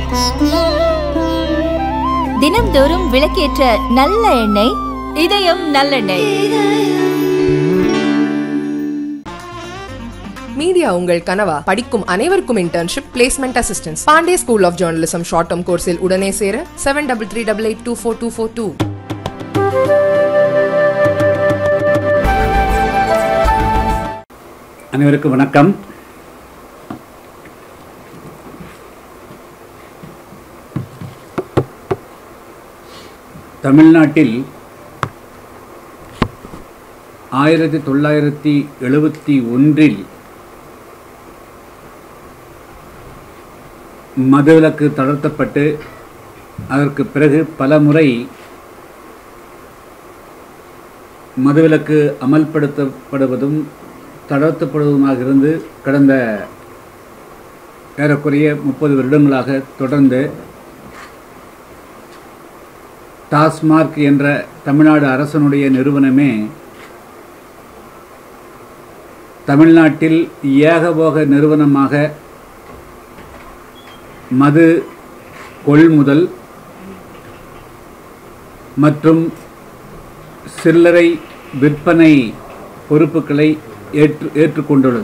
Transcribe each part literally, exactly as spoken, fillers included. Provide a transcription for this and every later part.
தினம்தோறும் விளக்கேற்ற நல்ல எண்ணெய் இதயம் நல்லெண்ணெய். மீடியா உங்கள் கனவா? படிக்கும் அனைவருக்கும் internship, placement assistance. Pandey school of journalism short term கோர்ஸில் உடனே சேர seven double three double eight two four two four two. அனைவருக்கும் வணக்கம். தமிழ்நாட்டில் ஆயிரத்தி தொள்ளாயிரத்தி எழுபத்தி ஒன்றில் மதுவிலக்கு தளர்த்தப்பட்டு அதற்கு பிறகு பல முறை மதுவிலக்கு அமல்படுத்தப்படுவதும் தளர்த்தப்படுவதுமாக இருந்து கடந்த ஏறக்குறைய முப்பது வருடங்களாக தொடர்ந்து டாஸ்மாக் என்ற தமிழ்நாடு அரசனுடைய நிறுவனமே தமிழ்நாட்டில் ஏகபோக நிறுவனமாக மது கொள்முதல் மற்றும் சில்லறை விற்பனை பொறுப்புகளை ஏற்று ஏற்றுக்கொண்டுள்ளது.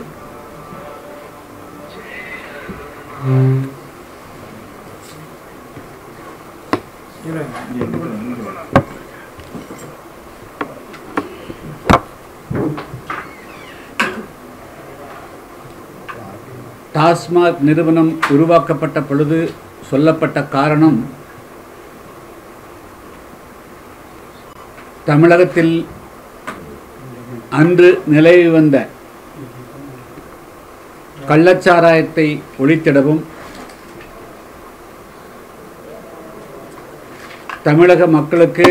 டாஸ்மாக் நிறுவனம் உருவாக்கப்பட்ட பொழுது சொல்லப்பட்ட காரணம், தமிழகத்தில் அன்று நிலவி வந்த கள்ளச்சாராயத்தை ஒழித்திடவும் தமிழக மக்களுக்கு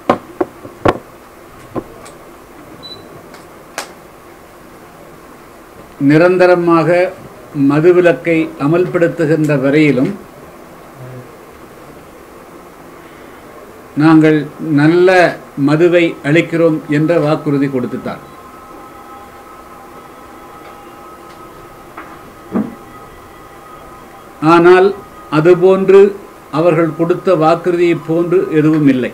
நிரந்தரமாக மதுவிலக்கை அமல்படுத்துகின்ற வரையிலும் நாங்கள் நல்ல மதுவை அளிக்கிறோம் என்ற வாக்குறுதி கொடுத்துட்டார். ஆனால் அதுபோன்று அவர்கள் கொடுத்த வாக்குறுதியை போன்று எதுவும் இல்லை.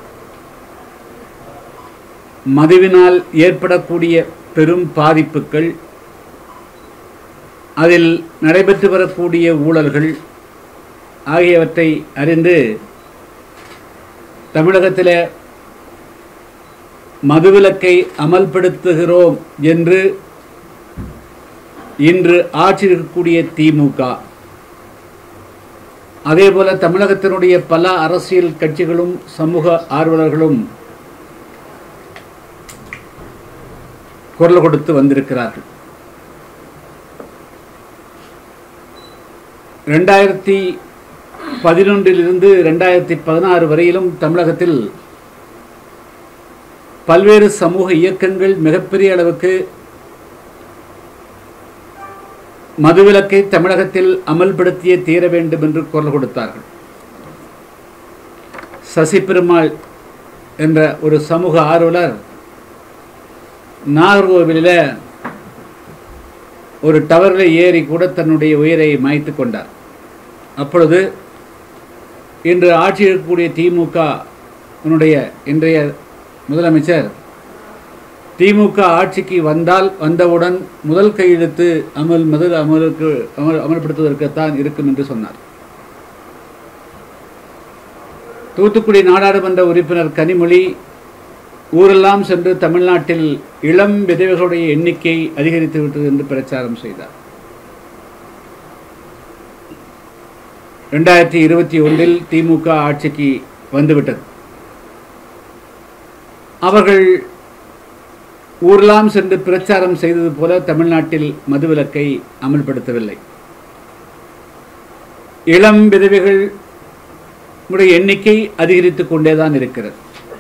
மதுவினால் ஏற்படக்கூடிய பெரும் பாதிப்புகள், அதில் நடைபெற்று வரக்கூடிய ஊழல்கள் ஆகியவற்றை அறிந்து தமிழகத்தில் மதுவிலக்கை அமல்படுத்துகிறோம் என்று இன்று ஆட்சி இருக்கக்கூடிய திமுக, அதேபோல தமிழகத்தினுடைய பல அரசியல் கட்சிகளும் சமூக ஆர்வலர்களும் குரல் கொடுத்து வந்திருக்கிறார்கள். ரெண்டாயிரத்தி பதினொன்றிலிருந்து ரெண்டாயிரத்தி பதினாறு வரையிலும் தமிழகத்தில் பல்வேறு சமூக இயக்கங்கள் மிகப்பெரிய அளவுக்கு மதுவிலக்கை தமிழகத்தில் அமல்படுத்தியே தீர வேண்டும் என்று குரல் கொடுத்தார்கள். சசி பெருமாள் என்ற ஒரு சமூக ஆர்வலர் நாகர்கோவிலில் ஒரு டவரில் ஏறி கூட தன்னுடைய உயிரை மாய்த்து கொண்டார். அப்பொழுது இன்று ஆட்சி இருக்கக்கூடிய திமுக இன்றைய முதலமைச்சர் திமுக ஆட்சிக்கு வந்தால் வந்தவுடன் முதல் கையெழுத்து அமல் மது அமலுக்கு அமல் அமல்படுத்துவதற்குத்தான் இருக்கும் என்று சொன்னார். தூத்துக்குடி நாடாளுமன்ற உறுப்பினர் கனிமொழி ஊரெல்லாம் சென்று தமிழ்நாட்டில் இளம் விதவைகளுடைய எண்ணிக்கை அதிகரித்து விட்டது என்று பிரச்சாரம் செய்தார். ரெண்டாயிரத்தி இருபத்தி ஒன்றில் திமுக ஆட்சிக்கு வந்துவிட்டது. அவர்கள் ஊரெல்லாம் சென்று பிரச்சாரம் செய்தது போல தமிழ்நாட்டில் மதுவிலக்கை அமல்படுத்தவில்லை. இளம் விதவைகள் எண்ணிக்கை அதிகரித்துக் கொண்டேதான் இருக்கிறது.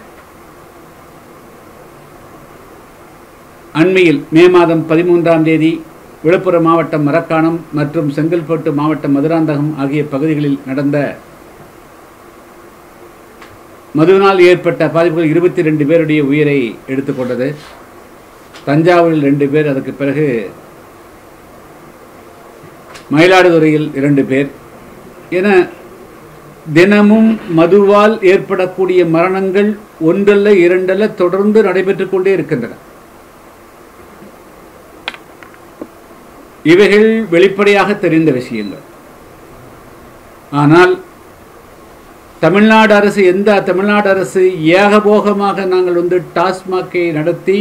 அண்மையில் மே மாதம் பதிமூன்றாம் தேதி விழுப்புரம் மாவட்டம் மரக்காணம் மற்றும் செங்கல்பட்டு மாவட்டம் மதுராந்தகம் ஆகிய பகுதிகளில் நடந்த மதுவினால் ஏற்பட்ட பாதிப்புகள் இருபத்தி ரெண்டு பேருடைய உயிரை எடுத்துக்கொண்டது. தஞ்சாவூரில் ரெண்டு பேர், அதற்கு பிறகு மயிலாடுதுறையில் இரண்டு பேர் என தினமும் மதுவால் ஏற்படக்கூடிய மரணங்கள் ஒன்றல்ல இரண்டல்ல தொடர்ந்து நடைபெற்றுக் கொண்டே இருக்கின்றன. இவைகள் வெளிப்படையாக தெரிந்த விஷயங்கள். ஆனால் தமிழ்நாடு அரசு எந்த தமிழ்நாடு அரசு ஏகபோகமாக நாங்கள் வந்து டாஸ்மாகை நடத்தி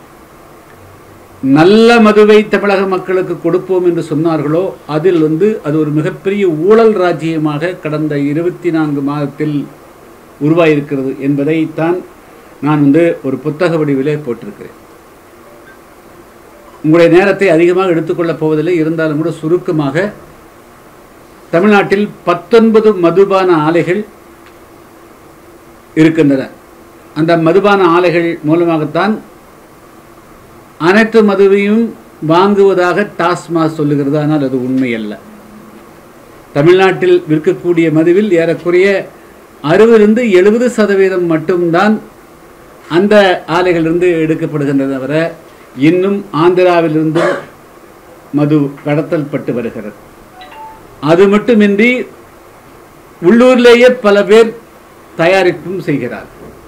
நல்ல மதுவை தமிழக மக்களுக்கு கொடுப்போம் என்று சொன்னார்களோ அதில் வந்து அது ஒரு மிகப்பெரிய ஊழல் ராஜ்யமாக கடந்த இருபத்தி நான்கு மாதத்தில் உருவாயிருக்கிறது என்பதைத்தான் நான் வந்து ஒரு புத்தக வடிவிலே போட்டிருக்கிறேன். உங்களுடைய நேரத்தை அதிகமாக எடுத்துக்கொள்ளப் போவதில்லை, இருந்தாலும் கூட சுருக்கமாக தமிழ்நாட்டில் பத்தொன்பது மதுபான ஆலைகள் இருக்கின்றன. அந்த மதுபான ஆலைகள் மூலமாகத்தான் அனைத்து மதுவையும் வாங்குவதாக டாஸ்மாக் சொல்லுகிறது. ஆனால் அது உண்மை அல்ல. தமிழ்நாட்டில் விற்கக்கூடிய மதுவில் ஏறக்குறைய அறுபதிலிருந்து எழுபது சதவீதம் மட்டும்தான் அந்த ஆலைகளிலிருந்து எடுக்கப்படுகின்றன. தவிர இன்னும் ஆந்திராவிலிருந்து மது கடத்தல் பட்டு வருகிறது. அது மட்டுமின்றி உள்ளூரிலேயே பல பேர் தயாரிப்பும் செய்கிறார்.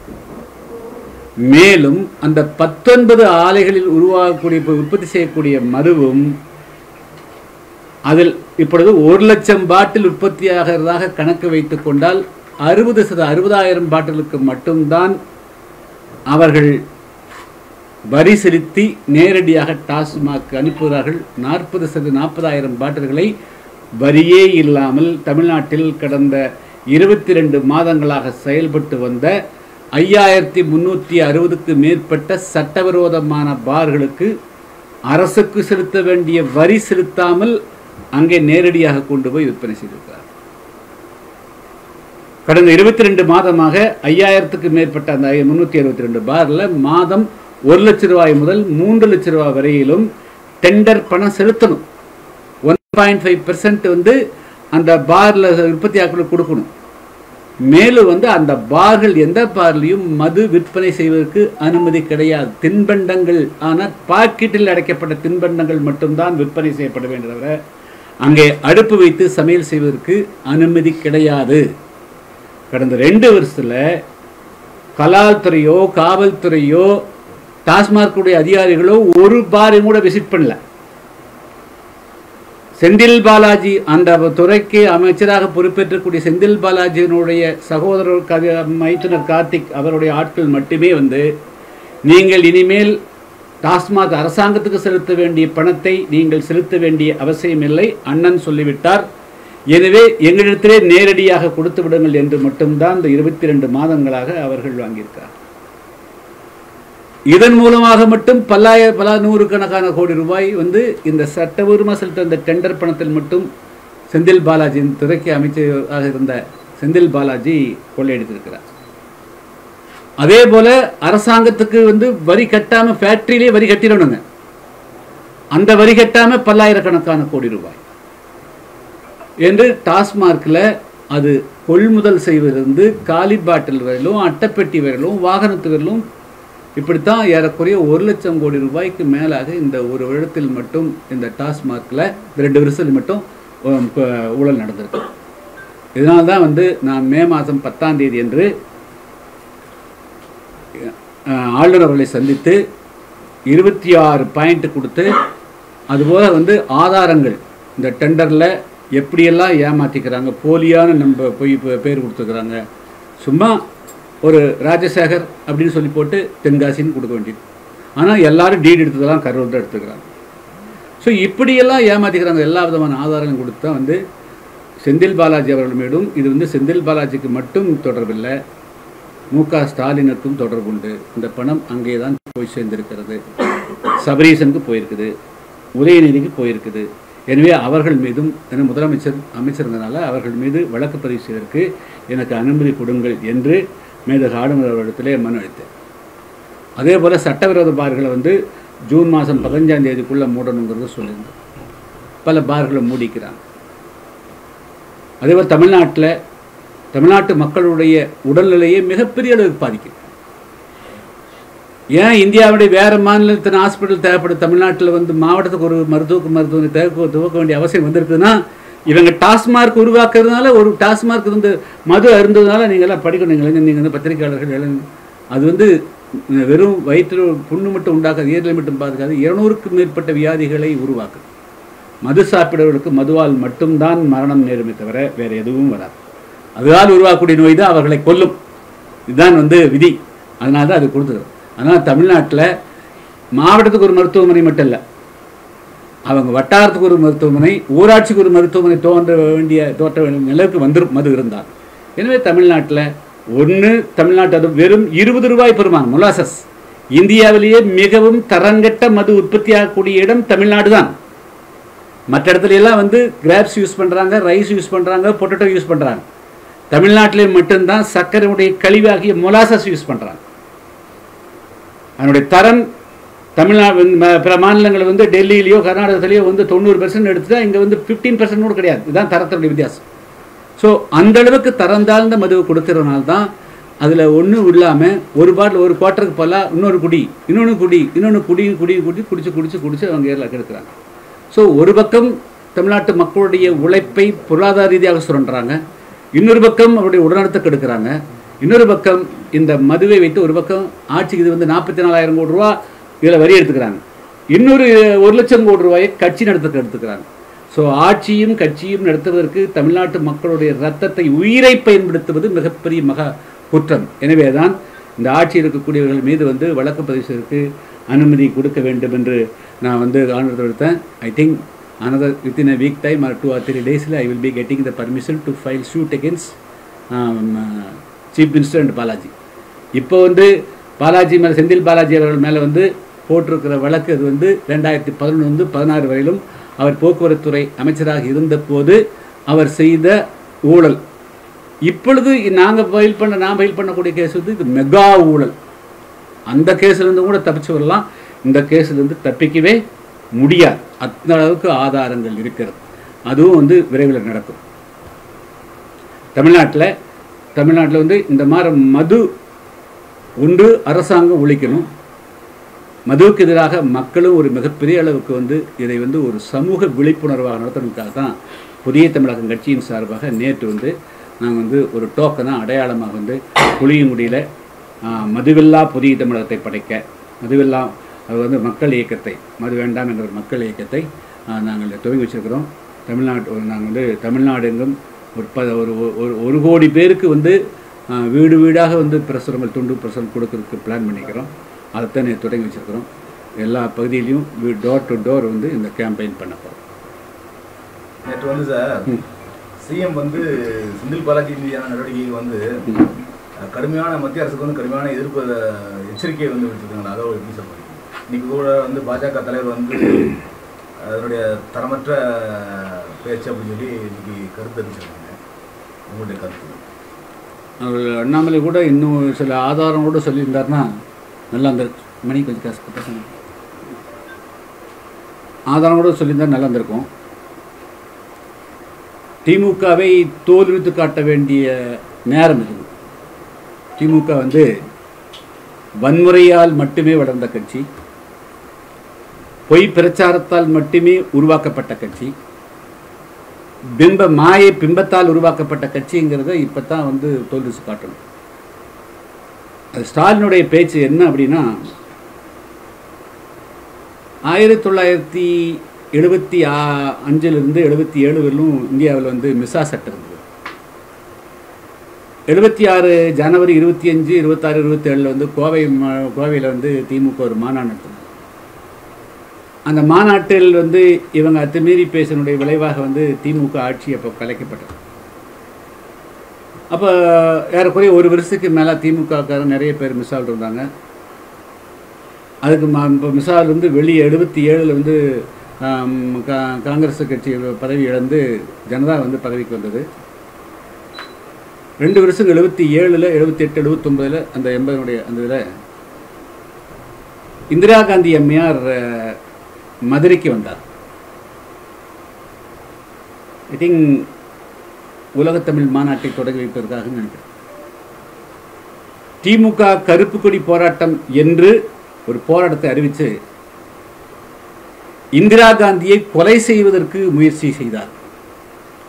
மேலும் அந்த பத்தொன்பது ஆலைகளில் உருவாகக்கூடிய உற்பத்தி செய்யக்கூடிய மதுவும் அதில் இப்பொழுது ஒரு லட்சம் பாட்டில் உற்பத்தியாகிறதாக கணக்கு வைத்துக் கொண்டால் அறுபது சத அறுபதாயிரம் பாட்டிலுக்கு மட்டும்தான் அவர்கள் வரி செலுத்தி நேரடியாக டாஸ்மாக் அனுப்புகிறார்கள். நாற்பது சத நாற்பதாயிரம் பாட்டில்களை வரியே இல்லாமல் தமிழ்நாட்டில் கடந்த இருபத்தி ரெண்டு மாதங்களாக செயல்பட்டு வந்த ஐயாயிரத்தி முன்னூற்றி அறுபதுக்கு மேற்பட்ட சட்டவிரோதமான பார்களுக்கு அரசுக்கு செலுத்த வேண்டிய வரி செலுத்தாமல் அங்கே நேரடியாக கொண்டு போய் விற்பனை செய்திருக்கிறார். கடந்த இருபத்தி ரெண்டு மாதமாக ஐயாயிரத்துக்கு மேற்பட்ட அந்த முன்னூற்றி அறுபத்தி ரெண்டு பார்ல மாதம் ஒரு லட்சம் ரூபாய் முதல் மூன்று லட்சம் ரூபாய் வரையிலும் டெண்டர் பணம் செலுத்தணும். ஒன் பாயிண்ட் ஃபைவ் பெர்சென்ட் வந்து அந்த பார்ல உற்பத்தியாளர்களுக்கு கொடுக்கணும். மேலும் வந்து அந்த பார்கள் எந்த பார்லையும் மது விற்பனை செய்வதற்கு அனுமதி கிடையாது. தின்பண்டங்கள் ஆனால் பாக்கெட்டில் அடைக்கப்பட்ட தின்பண்டங்கள் மட்டும்தான் விற்பனை செய்யப்பட வேண்டியதவிர அங்கே அடுப்பு வைத்து சமையல் செய்வதற்கு அனுமதி கிடையாது. கடந்த ரெண்டு வருஷத்தில் கலால்துறையோ காவல்துறையோ டாஸ்மார்க்குடைய அதிகாரிகளோ ஒரு பாரையும் கூட விசிட் பண்ணல. செந்தில் பாலாஜி அந்த துறைக்கு அமைச்சராக பொறுப்பேற்றக்கூடிய செந்தில் பாலாஜியினுடைய சகோதரர் மைத்துனர் கார்த்திக் அவருடைய ஆட்கள் மட்டுமே வந்து நீங்கள் இனிமேல் டாஸ்மாக் அரசாங்கத்துக்கு செலுத்த வேண்டிய பணத்தை நீங்கள் செலுத்த வேண்டிய அவசியமில்லை, அண்ணன் சொல்லிவிட்டார், எனவே எங்களிடத்திலே நேரடியாக கொடுத்து விடுங்கள் என்று மட்டும்தான் இந்த இருபத்தி ரெண்டு மாதங்களாக அவர்கள் வாங்கியிருக்கார். இதன் மூலமாக மட்டும் பல்லாயிர பல நூறுக்கணக்கான கோடி ரூபாய் வந்து இந்த சட்டபூர்வமாக செலுத்த இந்த டெண்டர் பணத்தில் மட்டும் செந்தில் பாலாஜியின் துறைக்கு அமைச்சராக இருந்த செந்தில் பாலாஜி கொள்ளையடித்திருக்கிறார். அதே போல அரசாங்கத்துக்கு வந்து வரி கட்டாம ஃபேக்டரியிலே வரி கட்டிடணுங்க. அந்த வரி கட்டாம பல்லாயிரக்கணக்கான கோடி ரூபாய் என்று டாஸ்மார்க்கில் அது கொள்முதல் செய்வதிலிருந்து காலி பாட்டில் வரையிலும் அட்டைப்பெட்டி வரையிலும் வாகனத்து வரையிலும் இப்படித்தான் ஏறக்குறைய ஒரு லட்சம் கோடி ரூபாய்க்கு மேலாக இந்த ஒரு வருடத்தில் மட்டும் இந்த டாஸ்மார்க்கில் ரெண்டு வருஷத்தில் மட்டும் ஊழல் நடந்திருக்கு. இதனால்தான் வந்து நான் மே மாதம் பத்தாம் தேதி என்று ஆளுநர் அவர்களை சந்தித்து இருபத்தி ஆறு பாயிண்ட் கொடுத்து அதுபோல் வந்து ஆதாரங்கள் இந்த டெண்டரில் எப்படியெல்லாம் ஏமாற்றிக்கிறாங்க, போலியான நம்ம போய் பேர் கொடுத்துருக்குறாங்க, சும்மா ஒரு ராஜசேகர் அப்படின்னு சொல்லி போட்டு தென்காசின்னு கொடுக்க வேண்டியது, ஆனால் எல்லாரும் டீட் எடுத்ததெல்லாம் கரூர் தான் எடுத்துக்கிறாங்க. ஸோ இப்படியெல்லாம் ஏமாற்றிக்கிறாங்க. எல்லா விதமான ஆதாரங்களும் கொடுத்து தான் வந்து செந்தில் பாலாஜி அவர்கள் மீதும் இது வந்து செந்தில் பாலாஜிக்கு மட்டும் தொடர்பில்லை, மு க ஸ்டாலினுக்கும் தொடர்பு உண்டு. இந்த பணம் அங்கே தான் போய் சேர்ந்திருக்கிறது, சபரீசனுக்கு போயிருக்குது, உதயநிதிக்கு போயிருக்குது. எனவே அவர்கள் மீதும் என முதலமைச்சர் அமைச்சிருந்தனால அவர்கள் மீது வழக்கு பதிவு செய்வதற்கு எனக்கு அனுமதி கொடுங்கள் என்று மேதக ஆளுநர் அவரிடத்திலே மனு அளித்தேன். அதே போல் சட்டவிரோத பார்களை வந்து ஜூன் மாதம் பதினஞ்சாம் தேதிக்குள்ளே மூடணுங்கிறது சொல்லியிருந்தேன். பல பார்களை மூடிக்கிறாங்க. அதேபோல் தமிழ்நாட்டில் தமிழ்நாட்டு மக்களுடைய உடல்நிலையை மிகப்பெரிய அளவுக்கு பாதிக்கும். ஏன் இந்தியாவுடைய வேறு மாநிலத்தின் ஹாஸ்பிட்டல் தேவைப்படும் தமிழ்நாட்டில் வந்து மாவட்டத்துக்கு ஒரு மருத்துவக்கு மருத்துவமனை தேவை துவக்க வேண்டிய அவசியம் வந்திருக்குதுன்னா இவங்க டாஸ்மார்க் உருவாக்குறதுனால ஒரு டாஸ்மார்க் வந்து மது அருந்ததுனால நீங்கள்லாம் படிக்கணும், நீங்கள் நீங்கள் வந்து பத்திரிகையாளர்கள் அது வந்து வெறும் வயிற்று புண்ணு மட்டும் உண்டாக்காது, ஏரில் மட்டும் பாதுகாது, இருநூறுக்கும் மேற்பட்ட வியாதிகளை உருவாக்குது. மது சாப்பிடுவதற்கு மதுவால் மட்டும்தான் மரணம் நேருமே தவிர வேறு எதுவும் வராது. அதுவால் உருவாக்கக்கூடிய நோய் தான் அவர்களை கொல்லும். இதுதான் வந்து விதி. அதனால தான் அது கொடுத்துருது. அதனால் தமிழ்நாட்டில் மாவட்டத்துக்கு ஒரு மருத்துவமனை மட்டும் இல்லை, அவங்க வட்டாரத்துக்கு ஒரு மருத்துவமனை, ஊராட்சிக்கு ஒரு மருத்துவமனை தோன்ற வேண்டிய தோற்ற வேண்டிய நிலைக்கு வந்துடும் மது இருந்தால். எனவே தமிழ்நாட்டில் ஒன்று தமிழ்நாட்டு அது வெறும் இருபது ரூபாய் பெறுமான் மொலாசஸ். இந்தியாவிலேயே மிகவும் தரங்கட்ட மது உற்பத்தி ஆகக்கூடிய இடம் தமிழ்நாடு தான். மற்ற இடத்துல எல்லாம் வந்து கிராப்ஸ் யூஸ் பண்ணுறாங்க, ரைஸ் யூஸ் பண்ணுறாங்க, பொட்டேட்டோ யூஸ் பண்ணுறாங்க. தமிழ்நாட்டிலே மட்டும்தான் சர்க்கரையுடைய கழிவாகிய மொலாசஸ் யூஸ் பண்ணுறாங்க. அதனுடைய தரம் தமிழ்நாடு பிற மாநிலங்கள் வந்து டெல்லியிலையோ கர்நாடகத்திலேயோ வந்து தொண்ணூறு பெர்சன்ட் எடுத்துட்டா இங்கே வந்து ஃபிஃப்டீன் பெர்சன்ட் கூட கிடையாது. இதுதான் தரத்தினுடைய வித்தியாசம். ஸோ அந்த அளவுக்கு தரம் தாழ்ந்த மதுவை கொடுத்துறதுனால தான் அதில் ஒன்றும் இல்லாமல் ஒரு பாட்டில் ஒரு குவார்ட்டருக்கு போகலாம், இன்னொரு குடி இன்னொன்று குடி இன்னொன்று குடி குடி குடி குடிச்சு குடிச்சு குடிச்சு அவங்க ஏரில் கெடுக்கிறாங்க. ஸோ ஒரு பக்கம் தமிழ்நாட்டு மக்களுடைய உழைப்பை பொருளாதார ரீதியாக சுரண்டுறாங்க, இன்னொரு பக்கம் அவருடைய உடல்நலத்தை கெடுக்கிறாங்க, இன்னொரு பக்கம் இந்த மதுவை வைத்து ஒரு பக்கம் ஆட்சிக்கு இது வந்து நாற்பத்தி நாலாயிரம் கோடி ரூபா இதில் வரி எடுத்துக்கிறாங்க, இன்னொரு ஒரு லட்சம் கோடி ரூபாயை கட்சி நடத்துக்கு எடுத்துக்கிறாங்க. ஸோ ஆட்சியும் கட்சியும் நடத்துவதற்கு தமிழ்நாட்டு மக்களுடைய ரத்தத்தை உயிரை பயன்படுத்துவது மிகப்பெரிய மகா குற்றம். எனவே தான் இந்த ஆட்சி இருக்கக்கூடியவர்கள் மீது வந்து வழக்கு பதிவு செய்வதற்கு அனுமதி கொடுக்க வேண்டும் என்று நான் வந்து ஆர்டர் எடுத்தேன். I think another within a week time or two or three days I will be getting the permission to file suit against um, uh, Chief Minister and Balaji. இப்போ வந்து பாலாஜி மேலே செந்தில் பாலாஜி அவர்கள் மேலே வந்து போட்டிருக்கிற வழக்கு அது வந்து ரெண்டாயிரத்தி பதினொன்று வந்து பதினாறு வரையிலும் அவர் போக்குவரத்துறை அமைச்சராக இருந்தபோது அவர் செய்த ஊழல். இப்பொழுது நாங்கள் ஃபைல் பண்ண நான் ஃபைல் பண்ணக்கூடிய கேஸ் வந்து இது மெகா ஊழல். அந்த கேஸ்லேருந்து கூட தப்பிச்சு வரலாம், இந்த கேஸ்லேருந்து தப்பிக்கவே முடியாது. அந்த அளவுக்கு ஆதாரங்கள் இருக்கிறது. அதுவும் வந்து விரைவில் நடக்கும். தமிழ்நாட்டில் தமிழ்நாட்டில் வந்து இந்த மாதிரி மது ஒன்று அரசாங்கம் ஒழிக்கணும், மதுவுக்கு எதிராக மக்களும் ஒரு மிகப்பெரிய அளவுக்கு வந்து இதை வந்து ஒரு சமூக விழிப்புணர்வாக நடத்துறதுக்காக தான் புதிய தமிழகம் கட்சியின் சார்பாக நேற்று வந்து நாங்கள் வந்து ஒரு டோக்கனாக அடையாளமாக வந்து புளியங்குடியில் மதுவில்லா புதிய தமிழகத்தை படைக்க, மதுவில்லா அது வந்து மக்கள் இயக்கத்தை, மது வேண்டாம் என்ற ஒரு மக்கள் இயக்கத்தை நாங்கள் துவங்கி வச்சுருக்கிறோம். தமிழ்நாட்டு நாங்கள் வந்து தமிழ்நாடு எங்கும் ஒரு ப ஒரு ஒரு கோடி பேருக்கு வந்து வீடு வீடாக வந்து பிரசுரங்கள் துண்டு பிரசுரம் கொடுக்கறதுக்கு பிளான் பண்ணிக்கிறோம். அதைத்தான் நேற்று தொடங்கி வச்சுருக்கிறோம். எல்லா பகுதியிலையும் டோர் டு டோர் வந்து இந்த கேம்பெயின் பண்ண போகிறோம். நேற்று வந்து சார் சிஎம் வந்து செந்தில் பாலாஜி மீதான நடவடிக்கை வந்து கடுமையான மத்திய அரசுக்கு வந்து கடுமையான எதிர்ப்பு எச்சரிக்கையை வந்து விட்டுருக்காங்க. அதோட எப்படி சார் இன்னைக்கு கூட வந்து பாஜக தலைவர் வந்து அதனுடைய தரமற்ற பேச்சு அப்படின்னு சொல்லி இன்னைக்கு கருத்து தெரிவிச்சிருக்காங்க. உங்களுடைய கருத்து? அவர் அண்ணாமலை கூட இன்னும் சில ஆதாரங்களோடு சொல்லியிருந்தாருன்னா நல்லா அந்த மணி கொஞ்சம் காசு பசங்க ஆதாரங்களோடு சொல்லியிருந்தார் நல்லா இருந்திருக்கும். திமுகவை தோல்வித்து காட்ட வேண்டிய நேரம் இருக்குது. திமுக வந்து வன்முறையால் மட்டுமே வளர்ந்த கட்சி, பொய் பிரச்சாரத்தால் மட்டுமே உருவாக்கப்பட்ட கட்சி, பிம்ப மாயை பிம்பத்தால் உருவாக்கப்பட்ட கட்சிங்கிறத இப்போ தான் வந்து தோல்வி காட்டணும். அது ஸ்டாலினுடைய பேச்சு என்ன அப்படின்னா, ஆயிரத்தி தொள்ளாயிரத்தி எழுபத்தி ஆ அஞ்சிலிருந்து எழுபத்தி ஏழு வரலும் இந்தியாவில் வந்து மிசா சட்டம் இருந்தது. எழுபத்தி ஆறு ஜனவரி இருபத்தி அஞ்சு இருபத்தாறு இருபத்தி ஏழில் வந்து கோவை கோவையில் வந்து திமுக ஒரு மாநாடு நடத்தினாங்க. அந்த மாநாட்டில் வந்து இவங்க அத்துமீறி பேசினுடைய விளைவாக வந்து திமுக ஆட்சி அப்போ கலைக்கப்பட்டது. அப்போ ஏறக்குறைய ஒரு வருஷத்துக்கு மேலே திமுகக்காரர் நிறைய பேர் மிசால் இருந்தாங்க. அதுக்கு இப்போ மிசாலிருந்து வெளியே எழுபத்தி ஏழில் வந்து கா காங்கிரஸ் கட்சி பதவி இழந்து ஜனதா வந்து பதவிக்கு வந்தது. ரெண்டு வருஷம் எழுபத்தி ஏழில் எழுபத்தி எட்டு எழுபத்தொம்பதில் அந்த எண்பதனுடைய அந்த இதில் இந்திரா காந்தி அம்மையார் மதுரைக்கு வந்தார். ஐ திங்க் உலகத்தமிழ் மாநாட்டை தொடங்கி வைப்பதற்காக நினைக்கிறேன். திமுக கருப்பு கொடி போராட்டம் என்று ஒரு போராட்டத்தை அறிவித்து இந்திரா காந்தியை கொலை செய்வதற்கு முயற்சி செய்தார்.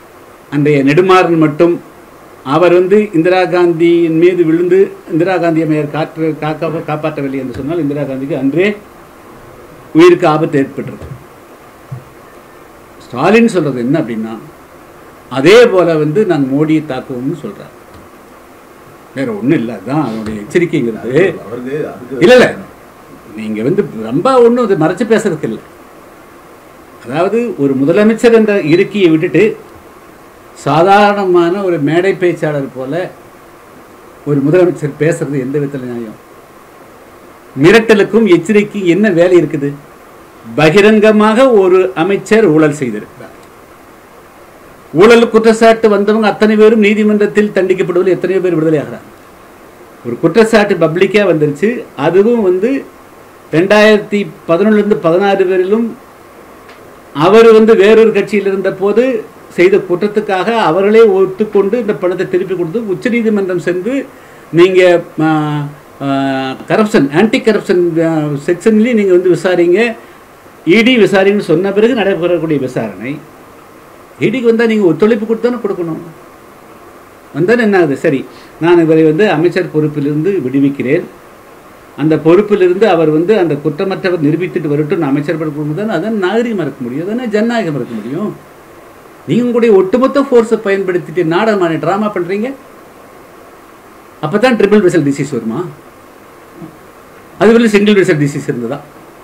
அன்றைய நெடுமாறன் மட்டும் அவர் வந்து இந்திரா காந்தியின் மீது விழுந்து இந்திரா காந்தி அம்மையார் காற்று காக்க காப்பாற்றவில்லை என்று சொன்னால் இந்திரா காந்திக்கு அன்றே உயிருக்கு ஆபத்து ஏற்பட்டிருக்கு. ஸ்டாலின் சொல்றது என்ன அப்படின்னா, அதே போல வந்து நாங்கள் மோடியை தாக்குவோம்னு சொல்றார். வேற ஒன்றும் இல்லை, அதுதான் அதனுடைய எச்சரிக்கைங்கிறது. இல்லை இல்லை நீங்க வந்து ரொம்ப ஒன்றும் அது மறைச்சு பேசுறதுக்கு இல்லை. அதாவது ஒரு முதலமைச்சர் என்ற இருக்கையை விட்டுட்டு சாதாரணமான ஒரு மேடை பேச்சாளர் போல ஒரு முதலமைச்சர் பேசுறது எந்த விதத்தில் நியாயம்? மிரட்டலுக்கும் எச்சரிக்கைக்கும் என்ன வேலை இருக்குது? பகிரங்கமாக ஒரு அமைச்சர் ஊழல் செய்திருக்கிறார். ஊழல் குற்றச்சாட்டு வந்தவங்க அத்தனை பேரும் நீதிமன்றத்தில் தண்டிக்கப்படுவதில் எத்தனையோ பேர் விடுதலை ஆகிறார். ஒரு குற்றச்சாட்டு பப்ளிக்கா வந்துருச்சு. அதுவும் வந்து ரெண்டாயிரத்தி பதினொன்னுல இருந்து பதினாறு பேரிலும் அவர் வந்து வேறொரு கட்சியில் இருந்த போது செய்த குற்றத்துக்காக அவர்களே ஒத்துக்கொண்டு இந்த பணத்தை திருப்பி கொடுத்து உச்ச நீதிமன்றம் சென்று நீங்க கரப்ஷன் ஆன்டி கரப்ஷன் செக்ஷன்லேயும் நீங்கள் வந்து விசாரிங்க, இடி விசாரின்னு சொன்ன பிறகு நடைபெறக்கூடிய விசாரணை. இடிக்கு வந்தால் நீங்கள் ஒத்துழைப்பு கொடுத்தானே கொடுக்கணும். வந்தால் என்ன ஆகுது? சரி, நான் இவரை வந்து அமைச்சர் பொறுப்பிலிருந்து விடுவிக்கிறேன், அந்த பொறுப்பிலிருந்து அவர் வந்து அந்த குற்றமற்றவர் நிரூபித்துட்டு வரட்டும் அமைச்சர் பொறுப்பு தான், அதான் நாகரிகமாக இருக்க முடியும், அதானே ஜனநாயகம் இருக்க முடியும். நீங்கள் உங்களுடைய ஒட்டுமொத்த ஃபோர்ஸை பயன்படுத்திட்டு நாடகமான ட்ராமா பண்ணுறீங்க. அப்போ தான் ட்ரிபிள் வெசல் டிசீஸ் வருமா? அதுவரை சிங்கிள் வெசல் டிசீஸ் இருந்ததா?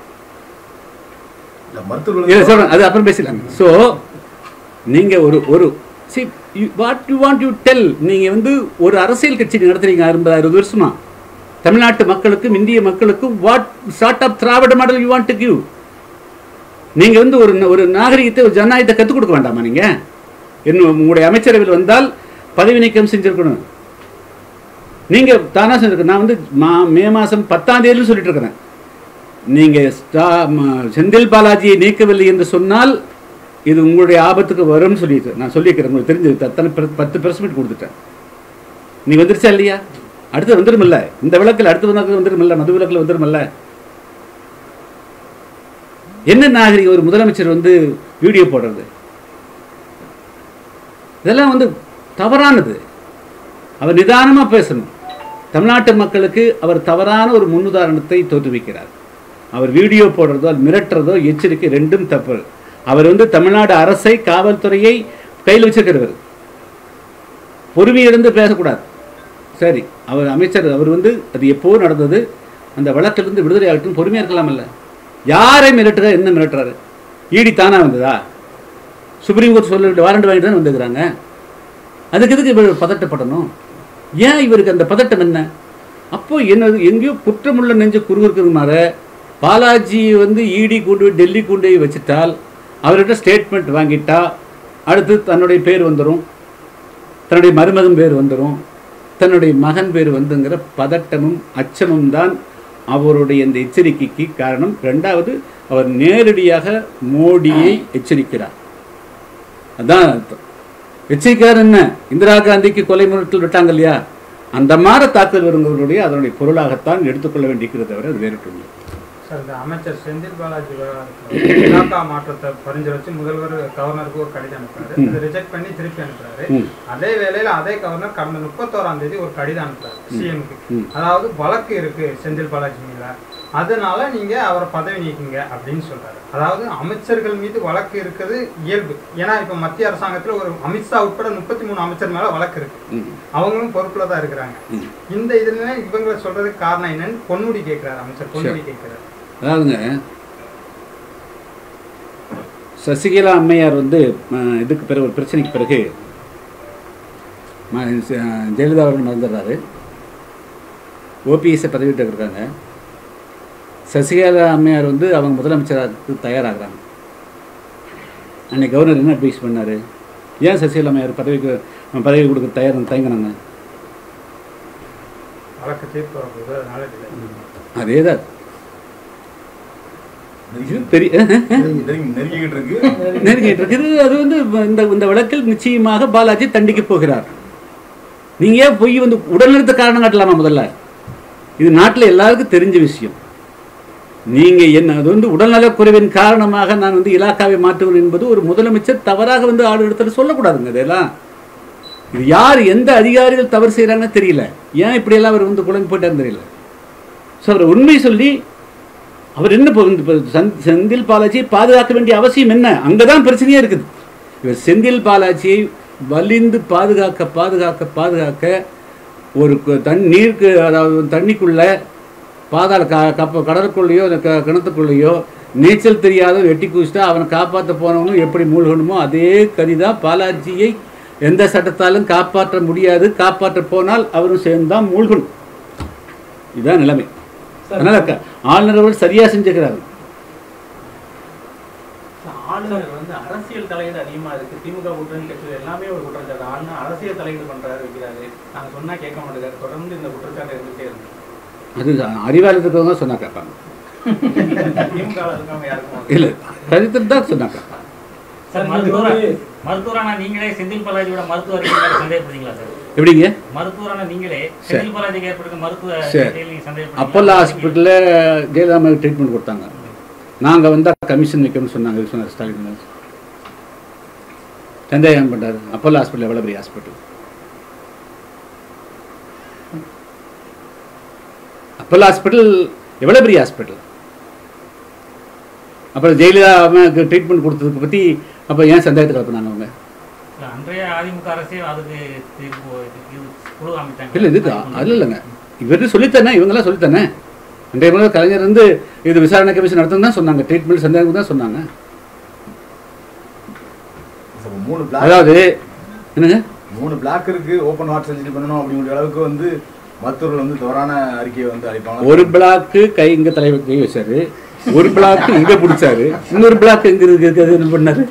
சொல்கிறேன், அது அப்புறம் பேசலாங்க. ஸோ நீங்கள் ஒரு ஒரு see what you want you tell. நீங்கள் வந்து ஒரு அரசியல் கட்சி நடத்துறீங்க ஐம்பது அறுபது வருஷமா. தமிழ்நாட்டு மக்களுக்கும் இந்திய மக்களுக்கும் what sort of Dravida model you want to give? நீங்க வந்து ஒரு ஒரு நாகரிகத்தை ஒரு ஜனநாயகத்தை கற்றுக் கொடுக்க வேண்டாமா? நீங்க இன்னும் உங்களுடைய அமைச்சரவையில் வந்தால் பதவி நீக்கம் செஞ்சிருக்கணும். நீங்க தானா செஞ்சிருக்க. நான் வந்து மா மே மாதம் பத்தாம் தேதியில் சொல்லிட்டு இருக்கிறேன், நீங்க செந்தில் பாலாஜியை நீக்கவில்லை என்று சொன்னால் இது உங்களுடைய ஆபத்துக்கு வரும்னு சொல்லிட்டு நான் சொல்லியிருக்கிறேன். உங்களுக்கு தெரிஞ்சது அத்தனை பத்து பெர்சன்ட் கொடுத்துட்டேன். நீ வந்துருச்சா இல்லையா? அடுத்து வந்துடுமில்ல, இந்த விளக்கில் அடுத்து வந்தால் வந்துடுமில்ல, மது விளக்கில் வந்துடுமில்ல. என்ன நாகரிகம் ஒரு முதலமைச்சர் வந்து வீடியோ போடுறது? இதெல்லாம் வந்து தவறானது. அவர் நிதானமாக பேசணும். தமிழ்நாட்டு மக்களுக்கு அவர் தவறான ஒரு முன்னுதாரணத்தை தோற்றுவிக்கிறார். அவர் வீடியோ போடுறதோ அது மிரட்டுறதோ எச்சரிக்கை ரெண்டும் தப்பு. அவர் வந்து தமிழ்நாடு அரசை காவல்துறையை கையில் வச்சிருக்கிறவர். பொறுமையிலிருந்து பேசக்கூடாது. சரி, அவர் அமைச்சர், அவர் வந்து அது எப்போ நடந்தது, அந்த வழக்கிலிருந்து விடுதலை ஆகட்டும், பொறுமையாக இருக்கலாமல்ல. யாரை மிரட்டுறா? என்ன மிரட்டுறாரு? ஈடி தானா வந்ததா? சுப்ரீம் கோர்ட் சொல்ல வாரண்ட் வாங்கிட்டு தான் வந்துக்கிறாங்க. அதுக்கு எதுக்கு இவர் பதட்டப்படணும்? ஏன் இவருக்கு அந்த பதட்டம் என்ன? அப்போ என்ன எங்கேயோ குற்றமுள்ள நெஞ்ச குறுகுறுக்குது மாதிரி பாலாஜி வந்து ஈடி கொண்டு போய் டெல்லி கொண்டு போய் வச்சுட்டால், அவர்கிட்ட ஸ்டேட்மெண்ட் வாங்கிட்டா அடுத்து தன்னுடைய பேர் வந்துடும், தன்னுடைய மருமகன் பேர் வந்துடும், தன்னுடைய மகன் பேர் வந்துங்கிற பதட்டமும் அச்சமும் தான் அவருடைய இந்த எச்சரிக்கைக்கு காரணம். ரெண்டாவது, அவர் நேரடியாக மோடியை எச்சரிக்கிறார். அதான் அர்த்தம். எச்சரிக்கிறார் என்ன? இந்திரா காந்திக்கு கொலை முறையில் விட்டாங்க இல்லையா, அந்த மாதிரி தாக்குதல் வருவங்களுடைய அதனுடைய பொருளாகத்தான் எடுத்துக்கொள்ள வேண்டியிருக்கிறது தவிர அது வேறு இல்லை. சார், இந்த அமைச்சர் செந்தில் பாலாஜி விவகாரத்தில் இலாக்கா மாற்றத்தை பரிந்துரைச்சு முதல்வர் கவர்னருக்கு ஒரு கடிதம் அனுப்புறாரு. அதை ரிஜெக்ட் பண்ணி திருப்பி அனுப்புறாரு. அதே வேளையில அதே கவர்னர் கடந்த முப்பத்தோராம் தேதி ஒரு கடிதம் அனுப்புறாரு சிஎம்க்கு. அதாவது வழக்கு இருக்கு செந்தில் பாலாஜி மீது, அதனால நீங்க அவரை பதவி நீக்குங்க அப்படின்னு சொல்றாரு. அதாவது அமைச்சர்கள் மீது வழக்கு இருக்குது இயல்பு. ஏன்னா இப்ப மத்திய அரசாங்கத்துல ஒரு அமித்ஷா உட்பட முப்பத்தி மூணு அமைச்சர் மேல வழக்கு இருக்கு, அவங்களும் பொறுப்புல தான் இருக்கிறாங்க. இந்த இதுல இவங்க சொல்றதுக்கு காரணம் என்னன்னு பொன்முடி கேட்கிறாரு, அமைச்சர் பொன்முடி கேட்கிறாரு. அதாவதுங்க, சசிகலா அம்மையார் வந்து இதுக்கு பிறகு ஒரு பிரச்சனைக்கு பிறகு ஜெயலலிதா அவர்கள் மறந்துடுறாரு, ஓபிஎஸ்ஸை பதவிட்டு இருக்காங்க. சசிகலா அம்மையார் வந்து அவங்க முதலமைச்சராக தயாராகிறாங்க. அன்னைக்கு கவர்னர் என்ன அட்வைஸ் பண்ணார்? ஏன் சசிகலா அம்மையார் பதவிக்கு பதவி கொடுக்க தயார் தயங்கினாங்க? அதே தான் நெருங்கிட்டு இருக்கு. அது வந்து இந்த வழக்கில் நிச்சயமாக பாலாஜி தண்டிக்க போகிறார். நீங்க ஏன் போய் வந்து உடல்நலத்த காரணம் காட்டலாமா? முதல்ல இது நாட்டில் எல்லாருக்கும் தெரிஞ்ச விஷயம். நீங்கள் என்ன அது வந்து உடல்நலக்குறைவின் காரணமாக நான் வந்து இலாக்காவை மாற்றுவேன் என்பது ஒரு முதலமைச்சர் தவறாக வந்து ஆடு எடுத்துட்டு சொல்லக்கூடாதுங்க. இதெல்லாம் இது யார் எந்த அதிகாரிகள் தவறு செய்கிறாங்கன்னு தெரியல. ஏன் இப்படியெல்லாம் அவர் வந்து குழம்பு போயிட்டாருன்னு தெரியல. ஸோ அவர் உண்மை சொல்லி அவர் என்ன இப்போ செந்தில் பாலாஜியை பாதுகாக்க வேண்டிய அவசியம் என்ன? அங்கே தான் பிரச்சனையே இருக்குது. இவர் செந்தில் பாலாஜியை வலிந்து பாதுகாக்க பாதுகாக்க பாதுகாக்க ஒரு தண் நீருக்கு அதாவது தண்ணிக்குள்ளே பாதாள க கப்ப கடலுக்குள்ளேயோ க கிணத்துக்குள்ளேயோ நீச்சல் தெரியாத வெட்டி குதிச்சுட்டா அவனை காப்பாற்ற போனவனும் எப்படி மூழ்கணுமோ அதே கதிதான் பாலாஜியை எந்த சட்டத்தாலும் காப்பாற்ற முடியாது. காப்பாற்ற போனால் அவரும் சேர்ந்தான் மூழ்கணும். இதுதான் நிலைமை. அதனால ஆளுநர் அவர்கள் சரியா செஞ்சுக்கிறாரு. ஆளுநர் வந்து அரசியல் தலையீடு அதிகமா இருக்கு. திமுக கூட்டணி கட்சிகள் எல்லாமே ஒரு குற்றச்சாட்டு. ஆளுநர் அரசியல் தலையீடு பண்றாரு, வைக்கிறாரு. நாங்க சொன்னா கேட்க மாட்டேங்கிறாரு. தொடர்ந்து இந்த குற்றச்சாட்டு இருந்துட்டே இருக்கு. அது அறிவாளர் இருக்கவங்க சொன்னா கேட்பாங்க. திமுக இருக்கவங்க யாருக்கும் இல்ல கருத்து தான் சொன்னா கேட்பாங்க. சார் மருத்துவரான நீங்களே செந்தில் பாலாஜியோட மருத்துவ அறிக்கையை சந்தேகப்படுறீங்களா சார்? எப்படிங்க? மருத்துவரான நீங்களே செந்தில் பாலாஜிக்கு ஏற்பட்ட மருத்துவ சந்தேகம் அப்போல்லோ ஹாஸ்பிட்டலில் ஜெயலலிதா ட்ரீட்மெண்ட் கொடுத்தாங்க. நாங்கள் வந்து கமிஷன் வைக்கணும்னு சொன்னாங்க. சொன்னார் ஸ்டாலின். சந்தேகம் பண்ணார். அப்போல்லோ ஹாஸ்பிட்டல் எவ்வளோ பெரிய ஹாஸ்பிட்டல்? அப்போல்லோ ஹாஸ்பிட்டல் எவ்வளோ பெரிய ஹாஸ்பிட்டல்? அப்புறம் ஜெயலலிதா ட்ரீட்மெண்ட் கொடுத்ததுக்கு பற்றி அப்போ ஏன் சந்தேகத்தை கலப்பினாங்க அவங்க? அன்றைய அதிமுக அரசே அதுக்கு குழு அமைச்சாங்க. இல்லை இதுக்கு அது இல்லைங்க, இவர் சொல்லித்தானே, இவங்கெல்லாம் சொல்லித்தானே. அன்றைய முதல் கலைஞர் வந்து இது விசாரணை கமிஷன் நடத்துன்னு தான் சொன்னாங்க. ட்ரீட்மெண்ட் சந்தேகம் தான் சொன்னாங்க. அதாவது என்னங்க மூணு பிளாக் இருக்கு, ஓப்பன் ஹார்ட் சர்ஜரி பண்ணணும் அப்படிங்கிற அளவுக்கு வந்து மருத்துவர்கள் வந்து தவறான அறிக்கையை வந்து அளிப்பாங்க. ஒரு பிளாக்கு கை இங்க தலைவர் கை வச்சாரு, ஒரு பிளாக் இங்க பிடிச்சாரு, இன்னொரு பிளாக் எங்க இருக்கு அது என்ன பண்ணாரு?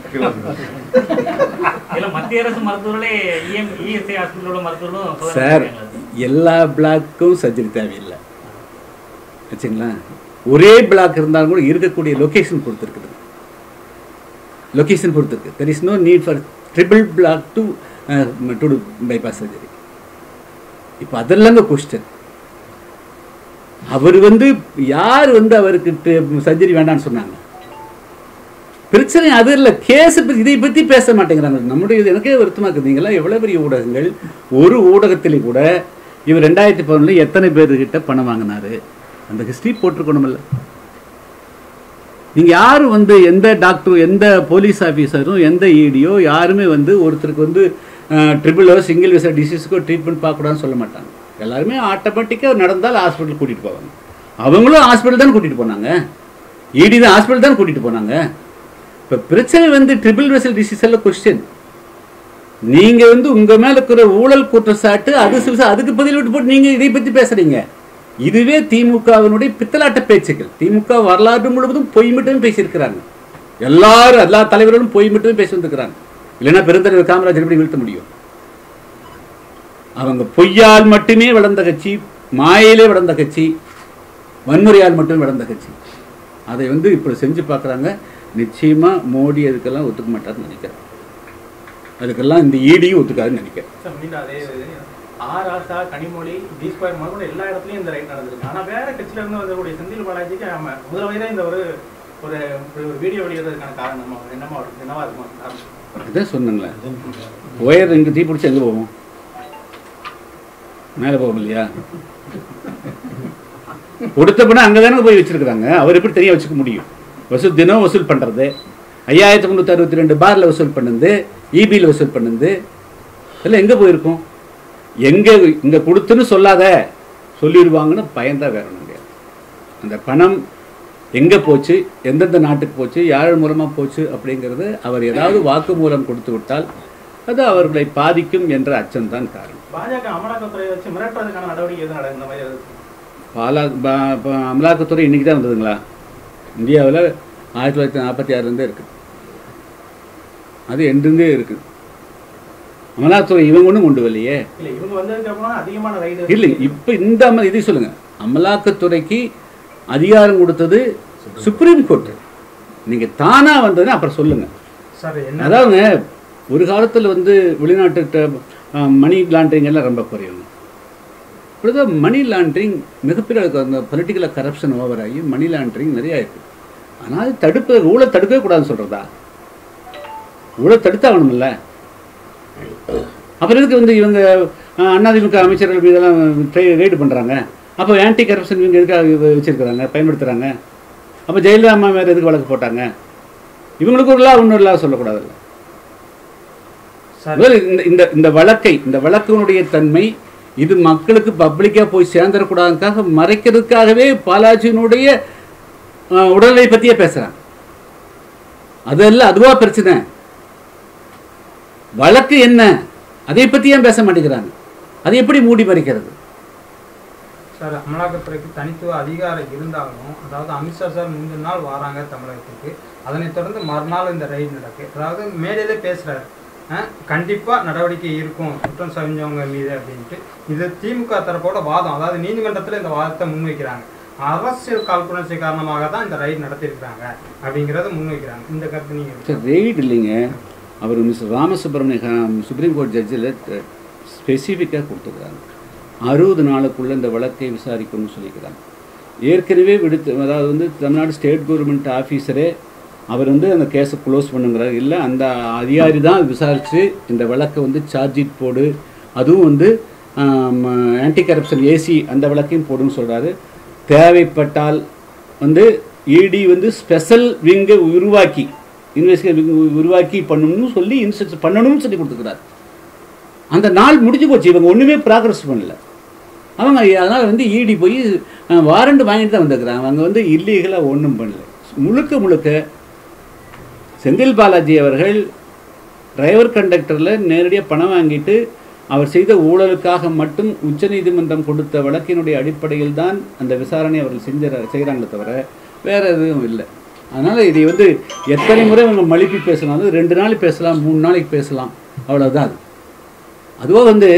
மத்திய அரசு மருத்துவர்களே இஎஸ்ஐ ஹாஸ்பிட்டலோட மருத்துவர்களும் சார் எல்லா பிளாக்கும் சர்ஜரி தேவையில்லை வச்சுங்களா. ஒரே பிளாக் இருந்தாலும் கூட இருக்கக்கூடிய லொகேஷன் பொறுத்திருக்குது. லொகேஷன் பொறுத்திருக்கு. There is no need for triple block to to bypass surgery. இப்போ அதெல்லாங்க கொஸ்டின். அவர் வந்து யார் வந்து அவருக்கு சர்ஜரி வேண்டாம்னு சொன்னாங்க? பிரச்சனை அது இல்லை, கேஸ் இதை பற்றி பேச மாட்டேங்கிறாங்க. நம்முடைய எனக்கே வருத்தமாக இருக்குதுங்களா. எவ்வளோ பெரிய ஊடகங்கள், ஒரு ஊடகத்திலே கூட இவர் ரெண்டாயிரத்தி பதினொன்றில் எத்தனை பேர்கிட்ட பணம் வாங்கினாரு அந்த ஹிஸ்ட்ரி போட்டிருக்கணுமில்ல. நீங்கள் யாரும் வந்து எந்த டாக்டரும் எந்த போலீஸ் ஆஃபீஸரும் எந்த ஈடியோ யாருமே வந்து ஒருத்தருக்கு வந்து ட்ரிபிளோ சிங்கிள் விசா டிசீஸுக்கோ ட்ரீட்மெண்ட் பார்க்கக்கூடாதுன்னு சொல்ல மாட்டாங்க. எல்லாருமே ஆட்டோமேட்டிக்காக நடந்தால் ஹாஸ்பிட்டல் கூட்டிகிட்டு போவாங்க. அவங்களும் ஹாஸ்பிட்டல் தான் கூட்டிகிட்டு போனாங்க. ஈடி தான் ஹாஸ்பிட்டல் தான் கூட்டிகிட்டு போனாங்க. இப்போ பிரச்சனை வந்து ட்ரிபிள் வெசல் டிசீஸ் எல்லாம் கொஸ்டின். நீங்கள் வந்து உங்கள் மேலே இருக்கிற ஊழல் குற்றச்சாட்டு அது அதுக்கு பதில் விட்டு போட்டு நீங்கள் இதை பற்றி பேசுகிறீங்க. இதுவே திமுகவினுடைய பித்தலாட்ட பேச்சுக்கள். திமுக வரலாறு முழுவதும் பொய் மட்டுமே பேசியிருக்கிறாங்க. எல்லாரும் எல்லா தலைவர்களும் பொய் மட்டுமே பேசி வந்துருக்கிறாங்க. இல்லைன்னா பெருந்தலைவர் காமராஜர் எப்படி வீழ்த்த முடியும்? அவங்க பொய்யால் மட்டுமே வளர்ந்த கட்சி, மாயிலே வளர்ந்த கட்சி, வன்முறையால் மட்டுமே வளர்ந்த கட்சி. அதை வந்து இப்போ செஞ்சு பார்க்குறாங்க. நிச்சயமாக மோடி அதுக்கெல்லாம் ஒத்துக்க மாட்டாருன்னு நினைக்கிறேன். அதுக்கெல்லாம் இந்த ஈடியும் ஒத்துக்காதுன்னு நினைக்கிறேன். ஆராசா கனிமொழி டி ஸ்கொயர் கூட எல்லா இடத்துலையும் இந்த ரைட் நடந்திருக்கு. ஆனால் வேற கட்சியில இருந்து வந்தக்கூடிய செந்தில் பாலாஜிக்கு நம்ம முதல்வரே இந்த ஒரு ஒரு வீடியோ வெளியிடுறதுக்கான காரணம் என்னமா இருக்கும்? என்னவா இருக்கும்? அதான் சொன்னேங்களே, ஒயர் இங்கே தீ பிடிச்சி எங்கே போவோம்? மேலே போகும் இல்லையா? கொடுத்தப்பனா அங்கே தானே போய் வச்சிருக்கிறாங்க. அவர் எப்படி தெரிய வச்சுக்க முடியும்? வசூல் தினம் வசூல் பண்ணுறது, ஐயாயிரத்தி முந்நூற்றி அறுபத்தி ரெண்டு பாரில் வசூல் பண்ணுது, இபியில் வசூல் பண்ணுது, இதெல்லாம் எங்கே போயிருக்கும்? எங்கே இங்கே கொடுத்துன்னு சொல்லாத சொல்லிடுவாங்கன்னு பயந்தான் வேற ஒன்றும் கிடையாது. அந்த பணம் எங்கே போச்சு, எந்தெந்த நாட்டுக்கு போச்சு, யார் மூலமாக போச்சு அப்படிங்கிறது அவர் ஏதாவது வாக்கு மூலம் கொடுத்து விட்டால் அது அவர்களை பாதிக்கும் என்ற அச்சம்தான் காரணம். பாஜக அமலாக்கத்துறை வச்சு மிரட்டுறதுக்கான நடவடிக்கை எதுவும் நடக்குது? இந்த மாதிரி பாலா அமலாக்கத்துறை இன்னைக்கு தான் வந்ததுங்களா? இந்தியாவில் ஆயிரத்தி தொள்ளாயிரத்தி நாற்பத்தி ஆறுலேருந்தே இருக்குது. அது என்றுந்தே இருக்குது. அமலாக்கத்துறை இவங்க ஒன்றும் கொண்டு வரலையே. இல்லை, இப்போ இந்த அம இதை சொல்லுங்கள். அமலாக்கத்துறைக்கு அதிகாரம் கொடுத்தது சுப்ரீம் கோர்ட்டு. நீங்கள் தானாக வந்ததுன்னு அப்புறம் சொல்லுங்கள். அதாவது ஒரு காலத்தில் வந்து வெளிநாட்டு மணி லாண்டரிங் எல்லாம் ரொம்ப குறையும். இப்பொழுது மணி லாண்ட்ரிங் மிகப்பெரிய அந்த பொலிட்டிக்கலாக கரப்ஷன் ஓவர் ஆகி மணி லாண்ட்ரிங் நிறையா இருக்குது. ஆனால் அது தடுப்பு ஊழலை தடுக்கவே கூடாதுன்னு சொல்கிறதா? ஊழலை தடுத்தாகணும்ல. அப்புறம் எதுக்கு வந்து இவங்க அதிமுக அமைச்சர்கள் மீதெல்லாம் ரைடு பண்ணுறாங்க? அப்போ ஆன்டி கரப்ஷன் இவங்க எதுக்காக வச்சுருக்கிறாங்க, பயன்படுத்துகிறாங்க? அப்போ ஜெயலலிதா அம்மா வேறு எதுக்கு வழக்கு போட்டாங்க? இவங்களுக்கு ஒரு லா இன்னொரு லா சொல்லக்கூடாதுல்ல. இந்த இந்த இந்த வழக்கை இந்த வழக்கினுடைய தன்மை இது மக்களுக்கு பப்ளிக்காக போய் சேர்ந்துடக்கூடாதுக்காக மறைக்கிறதுக்காகவே பாலாஜியினுடைய உடல்நிலை பற்றியே பேசுகிறாங்க. அதெல்லாம் அதுவா பிரச்சனை. வழக்கு என்ன அதை பற்றி ஏன் பேச மாட்டேங்கிறாங்க? அதை எப்படி மூடி மறைக்கிறது? சார், அமலாக்கத்துறைக்கு தனித்துவ அதிகாரம் இருந்தாலும், அதாவது அமித்ஷா சார் முந்தின நாள் வராங்க தமிழகத்துக்கு, அதனைத் தொடர்ந்து மறுநாள் இந்த ரைடு நடக்கு. அதாவது மேடையிலே பேசுகிறாரு, கண்டிப்பாக நடவடிக்கை இருக்கும் குற்றம் செஞ்சவங்க மீது அப்படின்ட்டு. இது திமுக தரப்போட வாதம். அதாவது நீதிமன்றத்தில் இந்த வாதத்தை முன்வைக்கிறாங்க. அரசியல் காழ்ப்புணர்ச்சி காரணமாக தான் இந்த ரைடு நடத்தியிருக்கிறாங்க அப்படிங்கிறத முன்வைக்கிறாங்க. இந்த கருத்து நீங்கள்? ரைடு இல்லைங்க, அவர் மிஸ்டர் ராமசுப்ரமணியம் சுப்ரீம் கோர்ட் ஜட்ஜில் ஸ்பெசிஃபிக்காக கொடுத்துருக்காங்க. அறுபது நாளுக்குள்ளே இந்த வழக்கை விசாரிக்கணும்னு சொல்லிக்கிறாங்க. ஏற்கனவே விடுத்து, அதாவது வந்து தமிழ்நாடு ஸ்டேட் கவர்மெண்ட் ஆஃபீஸரே அவர் வந்து அந்த கேஸை க்ளோஸ் பண்ணுங்கிறார். இல்லை, அந்த அதிகாரி தான் விசாரித்து இந்த வழக்கை வந்து சார்ஜ் ஷீட் போடு, அதுவும் வந்து ஆன்டி கரப்ஷன் ஏசி அந்த வழக்கையும் போடுன்னு சொல்கிறாரு. தேவைப்பட்டால் வந்து இடி வந்து ஸ்பெஷல் விங்கை உருவாக்கி இன்வெஸ்டிகேஷன் உருவாக்கி பண்ணணும்னு சொல்லி இன்ஸ்ட்ரக்ஷன் பண்ணணும்னு சொல்லி கொடுத்துக்கிறார். அந்த நாள் முடிஞ்சு போச்சு, இவங்க ஒன்றுமே ப்ராக்ரஸ் பண்ணல. அவங்க அதனால் வந்து இடி போய் வாரண்ட் வாங்கிட்டு தான் வந்துருக்குறாங்க. அவங்க வந்து இல்லீகலாக ஒன்றும் பண்ணல. முழுக்க முழுக்க செந்தில் பாலாஜி அவர்கள் டிரைவர் கண்டக்டரில் நேரடியாக பணம் வாங்கிட்டு அவர் செய்த ஊழலுக்காக மட்டும் உச்சநீதிமன்றம் கொடுத்த வழக்கினுடைய அடிப்படையில் தான் அந்த விசாரணை அவர்கள் செஞ்ச செய்கிறாங்களே தவிர வேறு எதுவும் இல்லை. அதனால் இதை வந்து எத்தனை முறை அவங்க மழுப்பி பேசலாம், ரெண்டு நாளைக்கு பேசலாம், மூணு நாளைக்கு பேசலாம், அவ்வளோதான். அது அதுவாக வந்து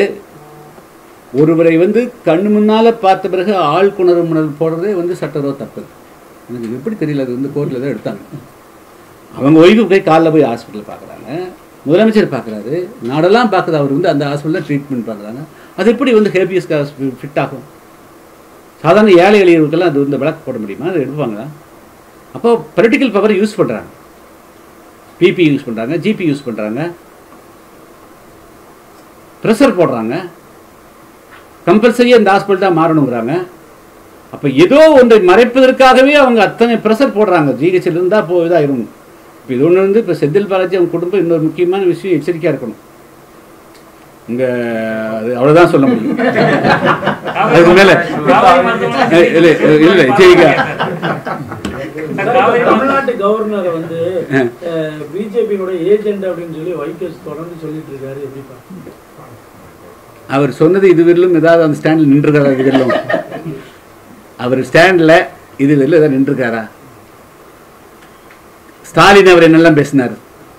ஒருவரை வந்து கண்ணு முன்னால் பார்த்த பிறகு ஆள் குணர்வு உணர்வு போடுறதே வந்து சட்டரோ தப்பு. எனக்கு எப்படி தெரியல, அது வந்து கோர்ட்டில் தான் எடுத்தாங்க. அவங்க ஒய்ஃபு போய் காலைல போய் ஹாஸ்பிட்டலில் பார்க்குறாங்க, முதலமைச்சர் பார்க்குறாரு, நாடெல்லாம் பார்க்குது. அவர் வந்து அந்த ஹாஸ்பிட்டலில் ட்ரீட்மெண்ட் பார்க்குறாங்க. அது எப்படி வந்து ஹேபியஸ்க்கு ஃபிட் ஆகும்? சாதாரண ஏழை எளியவர்களுக்கெல்லாம் அது வந்து வழக்கு போட முடியுமா? அது எடுப்பாங்களா? அப்போ பொலிட்டிக்கல் பவர் யூஸ் பண்ணுறாங்க, பிபி யூஸ் பண்ணுறாங்க, ஜிபி யூஸ் பண்ணுறாங்க, ப்ரெஷர் போடுறாங்க, கம்பல்சரியாக இந்த ஹாஸ்பிட்டல் தான் மாறணுங்கிறாங்க. அப்போ ஏதோ ஒன்றை மறைப்பதற்காகவே அவங்க அத்தனை ப்ரெஷர் போடுறாங்க. ஜிஹெச்சில் இருந்தால் போ இதாகிடும். இப்போ இது ஒன்று வந்து இப்போ செந்தில் பாலாஜி அவங்க குடும்பம் இன்னொரு முக்கியமான விஷயம் எச்சரிக்கையாக இருக்கணும். இங்கே அது அவ்வளோதான் சொல்ல முடியும். அதுக்கு மேலே இல்லை இல்லை எச்சரிக்கை. தமிழ்நாட்டு கவர்னர் வந்து பிஜேபியினுடைய ஏஜென்ட் அப்படின்னு சொல்லி வைகேஸ் தொடர்ந்து சொல்லிட்டு இருக்காரு. எப்படிப்பா அவர் சொன்னது இதுவரையிலும் ஏதாவது அந்த ஸ்டாண்டில் நின்றுருக்காரா? இதுவரையிலும் அவர் ஸ்டாண்டில் இதுவரையிலும் ஏதாவது நின்றுருக்காரா? ஸ்டாலின் அவர் என்னெல்லாம் பேசினார்?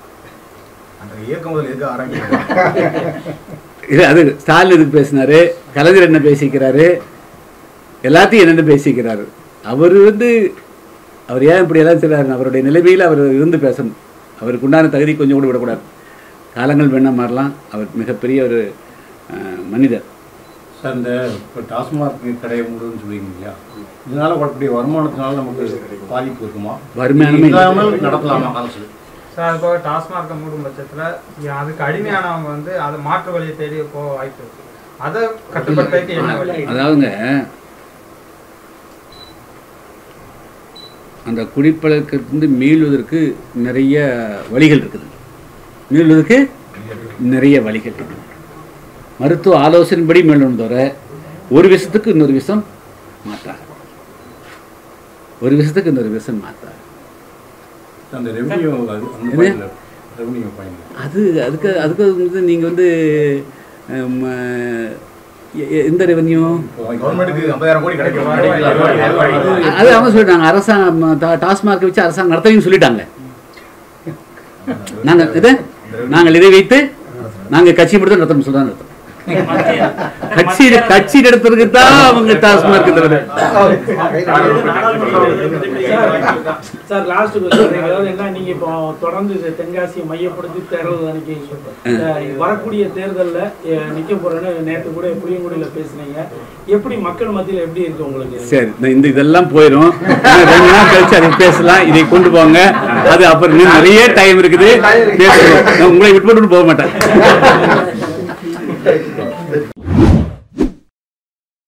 இல்லை, அது ஸ்டாலின் எதுக்கு பேசினாரு, கலைஞர் என்ன பேசிக்கிறாரு, எல்லாத்தையும் என்னென்ன பேசிக்கிறாரு. அவர் வந்து அவர் ஏன் இப்படி எல்லாம் செய்கிறாரு? அவருடைய நிலைமையில் அவர் இருந்து பேசணும். அவருக்கு உண்டான தகுதி கொஞ்சம் கூட விடக்கூடாது. காலங்கள் வேணா மாறலாம். அவர் மிகப்பெரிய ஒரு மனிதர். சார், இந்த இப்போ டாஸ்மாக் கடையை மூடுன்னு சொல்லுவீங்க இல்லையா, இதனால வரக்கூடிய வருமானத்தினால நமக்கு பாதிப்பு இருக்குமா? வருமானமே இல்லாமல் நடத்தலாமா அரசு? சார், அது போக டாஸ்மார்க்கை மூடும் பட்சத்தில் அதுக்கு அடிமையானவங்க வந்து அதை மாற்று வழியை தேடி போக வாய்ப்பு இருக்கு. அதை கட்டுப்படுத்த என்ன வழி? அதாவதுங்க, அந்த குடிப்பழக்கத்திலிருந்து மீள்வதற்கு நிறைய வழிகள் இருக்குது. மீள்வதற்கு நிறைய வழிகள் இருக்குது. மருத்துவ ஆலோசனைப்படி மீளணும் தவிர ஒரு விஷயத்துக்கு இன்னொரு விஷம் மாற்றாக, ஒரு விஷயத்துக்கு இன்னொரு விஷம் மாற்றாக. அது அதுக்கு அதுக்கு வந்து நீங்கள் வந்து எந்த ரெவன்யூ அது அவங்க சொல்லிட்டாங்க. அரசாங்கம் டாஸ்மார்க்கை வச்சு அரசாங்கம் நடத்தவையும் சொல்லிட்டாங்க. நாங்கள் இதை நாங்கள் இதை வைத்து நாங்கள் கட்சி மட்டும் தான் நடத்தணும், சொல்ல நடத்தோம். கட்சி கட்சி நடத்துறதுக்கு தான் அவங்க டாஸ்மார்க் தவிர. சார் லாஸ்ட் கொஸ்டின், அதாவது என்ன, நீங்க இப்போ தொடர்ந்து தென்காசியை மையப்படுத்தி தேர்தல் அன்னைக்கு வரக்கூடிய தேர்தலில் நிக்க போறேன்னு நேற்று கூட புளியங்குடியில பேசுனீங்க. எப்படி மக்கள் மத்தியில் எப்படி இருக்கு உங்களுக்கு? சரி, இந்த இதெல்லாம் போயிடும், ரெண்டு நாள் கழிச்சு அதை பேசலாம். இதை கொண்டு போங்க, அது அப்புறம் நிறைய டைம் இருக்குது பேசணும். உங்களை விட்டு போக மாட்டேன்.